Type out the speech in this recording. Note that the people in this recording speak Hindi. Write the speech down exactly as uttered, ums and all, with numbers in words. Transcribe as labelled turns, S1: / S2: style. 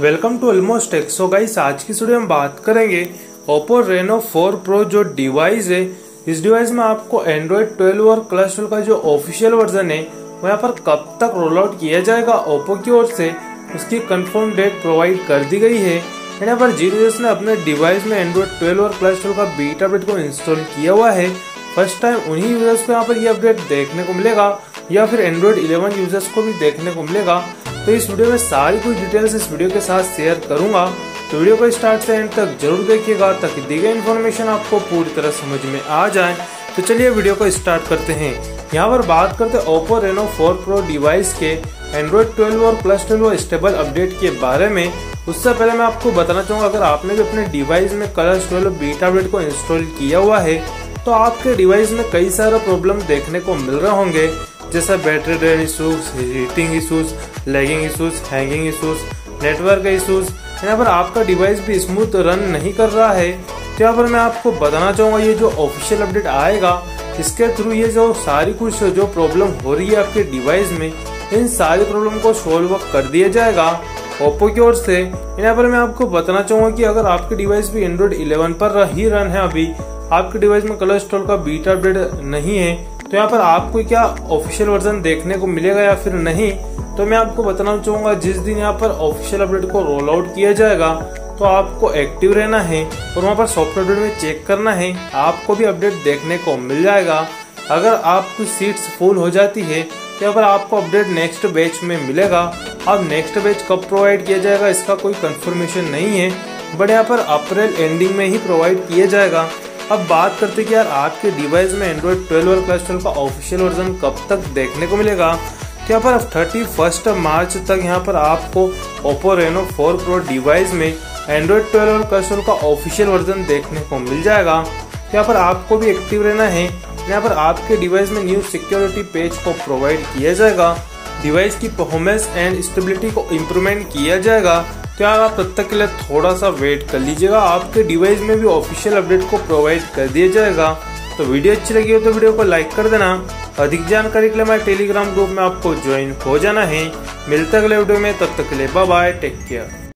S1: Welcome to Almost Tech. So guys, आज की वीडियो में बात करेंगे Oppo Reno फोर Pro जो डिवाइस है। इस डिवाइस में आपको एंड्रॉइड ट्वेल्व और क्लच ट्वेल्व का जो ऑफिशियल वर्जन है वो यहाँ पर कब तक रोल आउट किया जाएगा ओप्पो की ओर से, उसकी कंफर्म डेट प्रोवाइड कर दी गई है। यहाँ पर जिन यूजर्स ने अपने डिवाइस में एंड्रॉइड ट्वेल्व और क्लच ट्वेल्व का बीटा अपडेट को इंस्टॉल किया हुआ है, फर्स्ट टाइम उन्हीं यूजर्स को यहाँ पर ये अपडेट देखने को मिलेगा या फिर एंड्रॉइड इलेवन यूजर्स को भी देखने को मिलेगा। तो इस वीडियो में सारी कुछ डिटेल्स इस वीडियो के साथ शेयर करूंगा, तो वीडियो को स्टार्ट से एंड तक जरूर देखिएगा ताकि दी गई इन्फॉर्मेशन आपको पूरी तरह समझ में आ जाए। तो चलिए वीडियो को स्टार्ट करते हैं। यहाँ पर बात करते हैं Oppo Reno four Pro device के एंड्रॉइड ट्वेल्व और प्लस ट्वेल्व स्टेबल अपडेट के बारे में। उससे पहले मैं आपको बताना चाहूंगा, अगर आपने भी अपने डिवाइस में क्लच ट्वेल्व बीटा अपडेट को इंस्टॉल किया हुआ है तो आपके डिवाइस में कई सारे प्रॉब्लम देखने को मिल रहे होंगे, जैसा battery drain issues, heating issues, lagging issues, hanging issues, network issues. यहाँ पर आपका डिवाइस भी स्मूथ रन नहीं कर रहा है। तो यहाँ पर मैं आपको बताना चाहूंगा, ये जो ऑफिशियल अपडेट आएगा इसके थ्रू ये जो सारी कुछ जो प्रॉब्लम हो रही है आपके डिवाइस में, इन सारी प्रॉब्लम को सोल्व कर दिया जाएगा ओप्पो की ओर से। यहाँ पर मैं आपको बताना चाहूंगा कि अगर आपके डिवाइस भी एंड्रॉइड इलेवन पर ही रन है, अभी आपके डिवाइस में क्लच ट्वेल्व का बीटा अपडेट नहीं है, तो यहाँ पर आपको क्या ऑफिशियल वर्जन देखने को मिलेगा या फिर नहीं, तो मैं आपको बताना चाहूंगा जिस दिन यहाँ पर ऑफिशियल अपडेट को रोल आउट किया जाएगा तो आपको एक्टिव रहना है और वहाँ पर सॉफ्टवेयर अपडेट में चेक करना है, आपको भी अपडेट देखने को मिल जाएगा। अगर आपकी सीट्स फुल हो जाती है तो यहाँ पर आपको अपडेट नेक्स्ट बैच में मिलेगा। अब नेक्स्ट बैच कब प्रोवाइड किया जाएगा इसका कोई कंफर्मेशन नहीं है, बट यहाँ पर अप्रैल एंडिंग में ही प्रोवाइड किया जाएगा। अब बात करते कि यार आपके डिवाइस में एंड्रॉइड ट्वेल्व और क्लच ट्वेल्व का ऑफिशियल वर्जन कब तक देखने को मिलेगा, तो यहाँ पर थर्टी फर्स्ट मार्च तक यहाँ पर आपको Oppo Reno four Pro device में एंड्रॉइड ट्वेल्व और क्लच ट्वेल्व का ऑफिशियल वर्जन देखने को मिल जाएगा। तो यहाँ पर आपको भी एक्टिव रहना है। यहाँ पर आपके डिवाइस में न्यू सिक्योरिटी पेज को प्रोवाइड किया जाएगा, डिवाइस की परफॉर्मेंस एंड स्टेबिलिटी को इम्प्रूवमेंट किया जाएगा। तो यार आप तब तक के लिए थोड़ा सा वेट कर लीजिएगा, आपके डिवाइस में भी ऑफिशियल अपडेट को प्रोवाइड कर दिया जाएगा। तो वीडियो अच्छी लगी हो तो वीडियो को लाइक कर देना। अधिक जानकारी के लिए हमारे टेलीग्राम ग्रुप में आपको ज्वाइन हो जाना है। मिलते अगले वीडियो में, तब तक के लिए बाय बाय, टेक केयर।